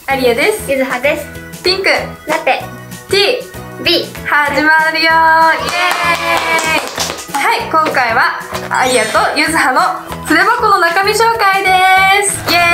アリアです。 ゆずはです。 ピンク、 ラテ、 T、 B、 始まるよー。イエーイ。はい、今回はアリアとゆずはの筆箱の中身紹介です。イエ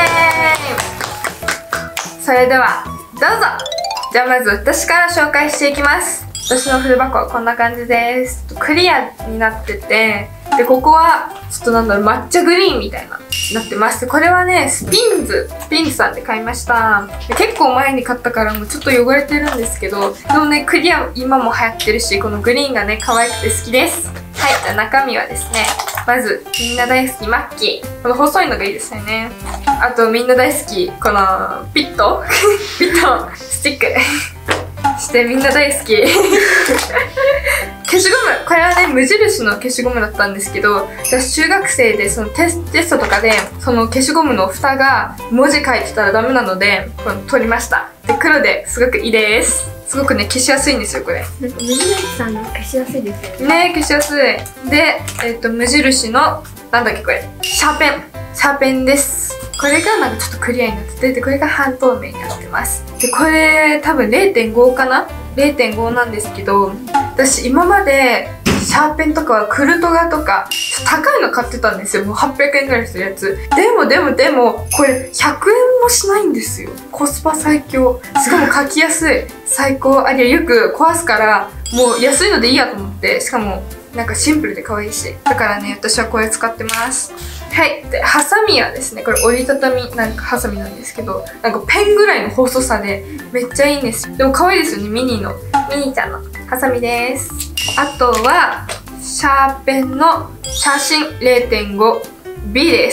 ーイ。それではどうぞ。じゃあまず私から紹介していきます。私の筆箱はこんな感じです。クリアになってて、でここはちょっと抹茶グリーンみたいななってます。これはねスピンズさんで買いました。で結構前に買ったからもうちょっと汚れてるんですけど、でもねクリア今も流行ってるし、このグリーンがね可愛くて好きです。はい、じゃあ中身はですね、まずみんな大好きマッキー、この細いのがいいですよね。あとみんな大好きこのピットピットスティックしてみんな大好き消しゴム、これはね無印の消しゴムだったんですけど、私中学生でそのテストとかでその消しゴムの蓋が文字書いてたらダメなのでこの取りました。で黒ですごくいいです。すごくね消しやすいんですよこれ。 なんか無印さんの消しやすいですよね。 ね、消しやすい。で無印のなんだっけこれ、シャーペンです。これがなんかちょっとクリアになってて、でこれが半透明になってます。でこれ多分 0.5 かな、 0.5 なんですけど、私今までシャーペンとかはクルトガとか高いの買ってたんですよ。もう800円ぐらいするやつ。でもこれ100円もしないんですよ。コスパ最強、しかも書きやすい、最高。あれよく壊すからもう安いのでいいやと思って、しかもなんかシンプルで可愛いし、だからね私はこれ使ってます。はい、でハサミはですね、これ折りたたみなんかハサミなんですけど、なんかペンぐらいの細さでめっちゃいいんです。でも可愛いですよね、ミニちゃんのハサミです。あとはシャーペンの写真 0.5B です。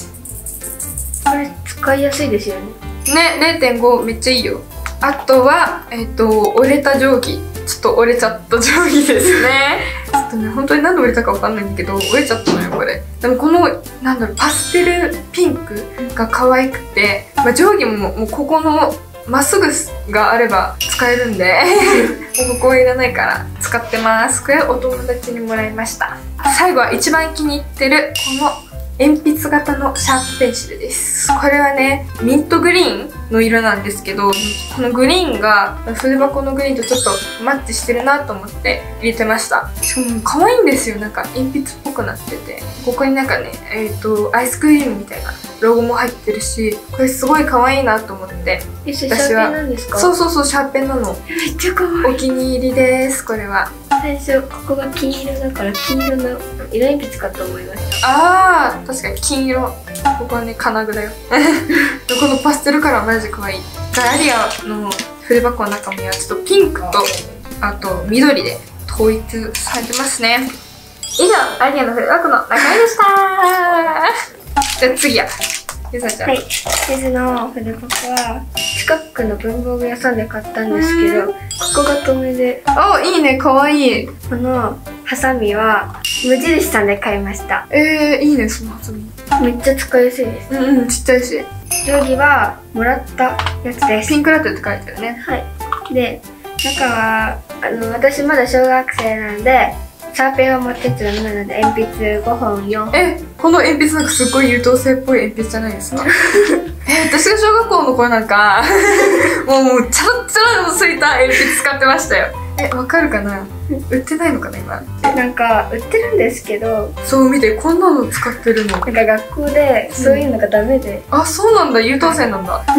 これ使いやすいですよね。 ね、0.5 めっちゃいいよ。あとは折れた定規、ちょっと折れちゃった定規ですねちょっとね本当に何で折れたかわかんないんだけど折れちゃったのよこれ。でもこのパステルピンクが可愛くて、定規ももうここのまっすぐがあれば使えるんでもうここはいらないから使ってます。これお友達にもらいました。最後は一番気に入ってるこの鉛筆型のシャープペンシルです。これはねミントグリーンの色なんですけど、このグリーンが筆箱のグリーンとちょっとマッチしてるなと思って入れてました。しかも可愛いんですよ。なんか鉛筆っぽくなってて、ここになんかねアイスクリームみたいなロゴも入ってるし、これすごい可愛いなと思って。 私はシャーペンなんですか？ そうシャーペンなの。 めっちゃ可愛い。 お気に入りです。これは最初ここが金色だから金色の色鉛筆かと思いました。 あー確かに金色。ここはね金具だよこのパステルカラーマジ可愛い。アリアの筆箱の中身はちょっとピンクとあと緑で統一されてますね。以上、アリアの筆箱の中身でしたじゃあ次はゆずちゃん。 はい、ゆずの筆箱は近くの文房具屋さんで買ったんですけど、ここが透明で、 お、いいね、かわいい。 このハサミは無印さんで買いました。 いいね、そのハサミ。 めっちゃ使いやすいです。 ちっちゃいし。 定規はもらったやつです。 ピンクラテって書いてあるね。 はい。で、中は私まだ小学生なのでシャーペンを持ってっちゃダメなので鉛筆5本4本。 この鉛筆なんかすっごい優等生っぽい鉛筆じゃないですか私が小学校の頃なんかもうチャラチャラのついた鉛筆使ってましたよ。わかるかな？売ってないのかな今。 なんか売ってるんですけど、 そう見て、こんなの使ってるの。 なんか学校でそういうのがダメで。 あ、そうなんだ、優等生なんだ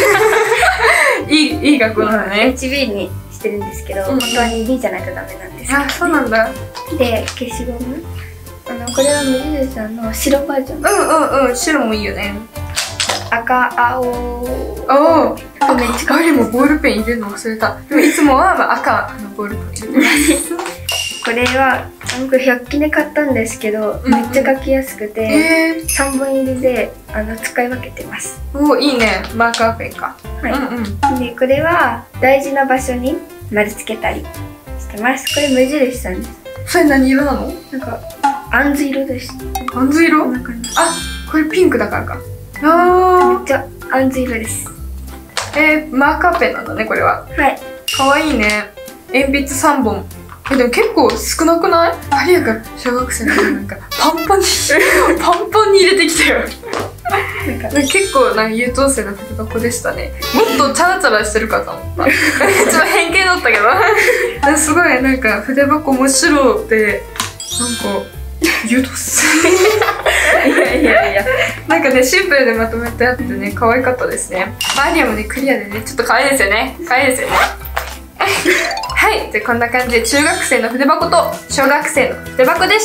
いい学校なんだね。 HB にしてるんですけど、本当は 2B じゃないとダメなんですけど、 あ、そうなんだ。 で、消しゴムこれは無印さんの白バージョン。 白もいいよね。 赤、青。 めっちゃ。あれもボールペン入れるの忘れた。でもいつもは赤のボールペン入れてますこれは100均で買ったんですけど、めっちゃ書きやすくて、3本入りで使い分けてます。 お、いいね。マーカーペンか。 はい。でこれは大事な場所に丸つけたりしてます。これ無印さんです。 それ何色なの？ なんかあんず色です。 あんず色？あ、これピンクだからか。あー、 めっちゃあんず色です。 マーカーペンなんだねこれは。 はい。 かわいいね。鉛筆3本。でも結構少なくない？アリアが小学生の時なんかパンパンに入れてきたよ結構なんか優等生な筆箱でしたね。もっとチャラチャラしてるかと思った。ちょっと偏見だったけどすごいなんか筆箱真っ白でなんか優等生いやなんかねシンプルでまとめてあってね可愛かったですね。アーニャもねクリアでねちょっと可愛いですよね。可愛いですよねはい、でこんな感じで中学生の筆箱と小学生の筆箱でした。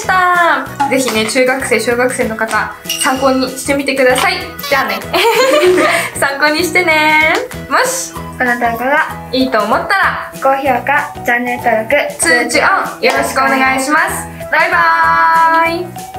ぜひね中学生小学生の方参考にしてみてください。じゃあね参考にしてね。もしこの動画がいいと思ったら高評価チャンネル登録通知オンよろしくお願いします。バイバーイ。